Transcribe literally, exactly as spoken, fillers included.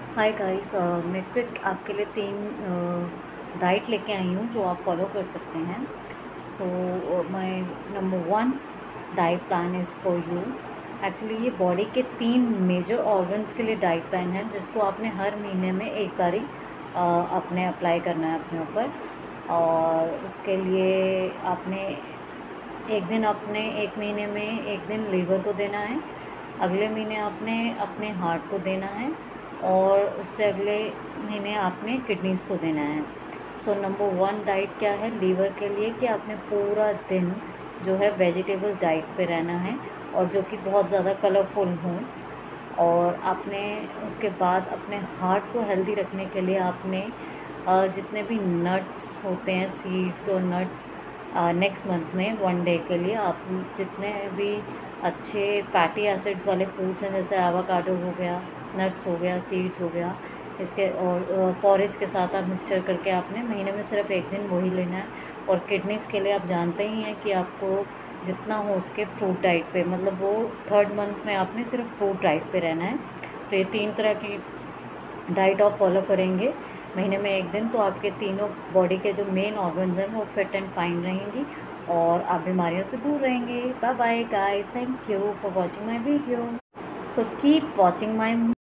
Hi guys, मैं quick आपके लिए तीन डाइट लेके आई हूँ जो आप फॉलो कर सकते हैं। So my number one diet plan is for you. Actually ये बॉडी के तीन मेजर ऑर्गन्स के लिए डाइट प्लान है जिसको आपने हर महीने में एक बार ही अपने अप्लाई करना है अपने ऊपर। और उसके लिए आपने एक दिन अपने एक महीने में एक दिन लीवर को देना है, अगले महीने आपने अपने हार्ट को देना है और उससे अगले महीने आपने किडनीज़ को देना है। सो नंबर वन डाइट क्या है लीवर के लिए कि आपने पूरा दिन जो है वेजिटेबल डाइट पे रहना है और जो कि बहुत ज़्यादा कलरफुल हों। और आपने उसके बाद अपने हार्ट को हेल्दी रखने के लिए आपने जितने भी नट्स होते हैं, सीड्स और नट्स, नेक्स्ट मंथ में वन डे के लिए आप जितने भी अच्छे फैटी एसिड्स वाले फूड्स हैं जैसे एवोकाडो हो गया, नट्स हो गया, सीड्स हो गया, इसके और पॉरेज के साथ आप मिक्सचर करके आपने महीने में सिर्फ एक दिन वही लेना है। और किडनीज़ के लिए आप जानते ही हैं कि आपको जितना हो उसके फ्रूट डाइट पे, मतलब वो थर्ड मंथ में आपने सिर्फ फ्रूट डाइट पे रहना है। तो ये तीन तरह की डाइट आप फॉलो करेंगे महीने में एक दिन तो आपके तीनों बॉडी के जो मेन ऑर्गन्स हैं वो फिट एंड फाइन रहेंगी और आप बीमारियों से दूर रहेंगे। Bye bye guys, thank you for watching my video. So keep watching my